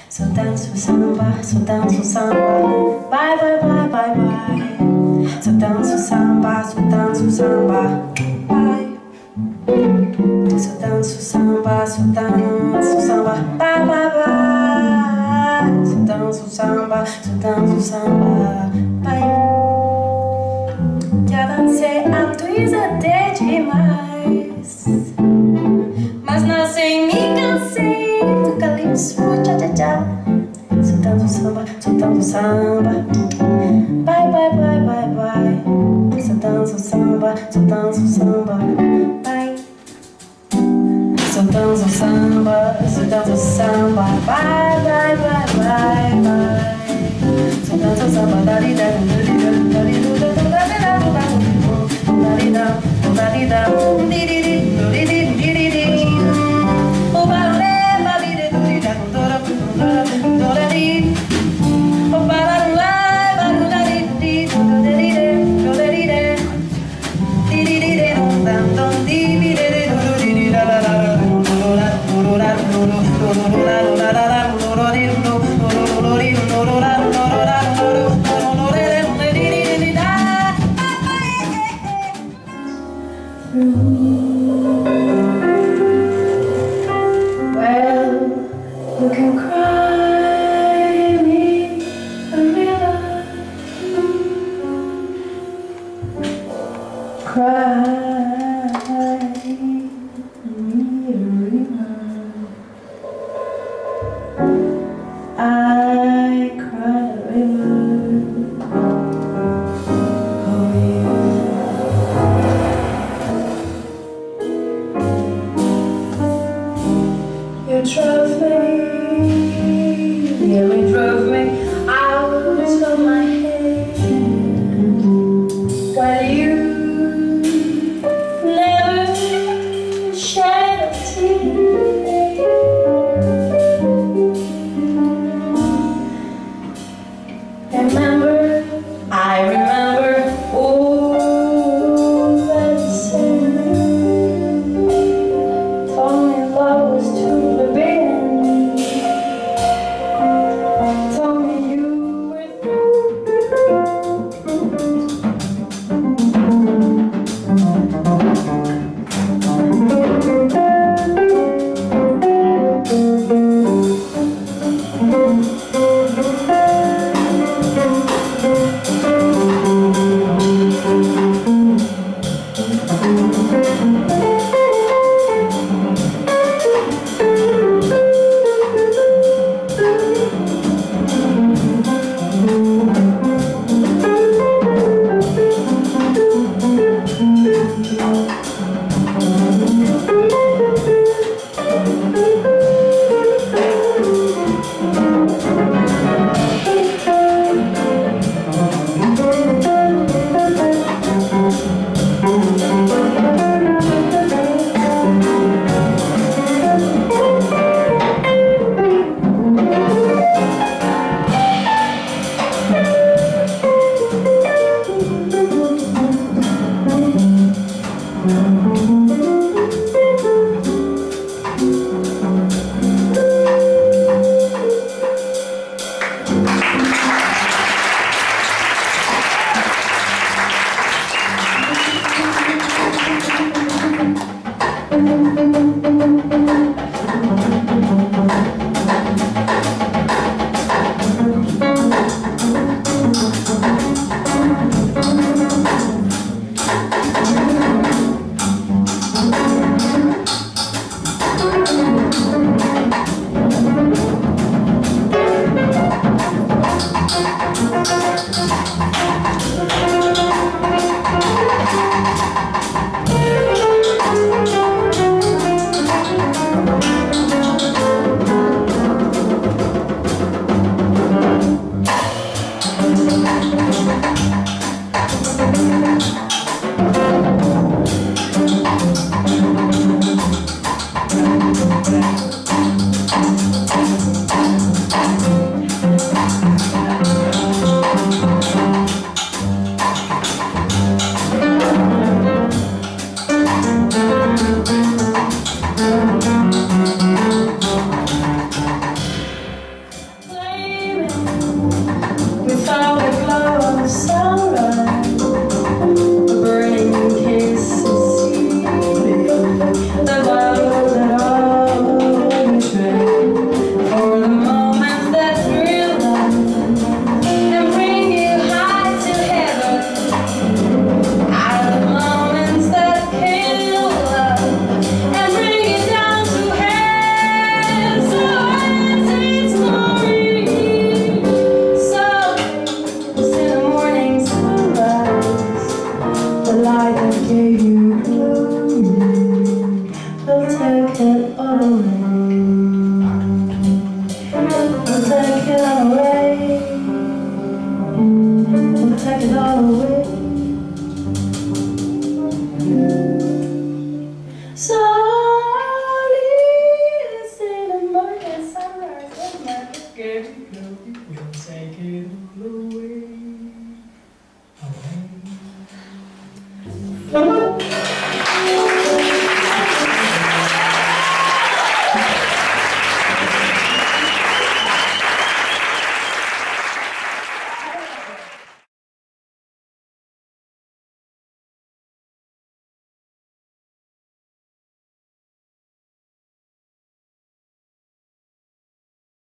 So danço samba, so danço samba. Bye, bye, bye, bye, bye. So danço samba, so danço samba. Bye. So danço samba, so danço samba. Bye, bye, bye. So danço samba, so danço samba. Bye. Já dancei Asturias até demais, mas não sei, me cansei do calypso, tchá, tchá, tchá. Soltando samba, soltando samba. Bye, bye, bye, bye, bye. Soltando samba, soltando samba. Bye. Soltando samba, soltando samba. Bye, bye, bye, bye, bye. Soltando samba, dali, dali, dali, dali, dali, dali.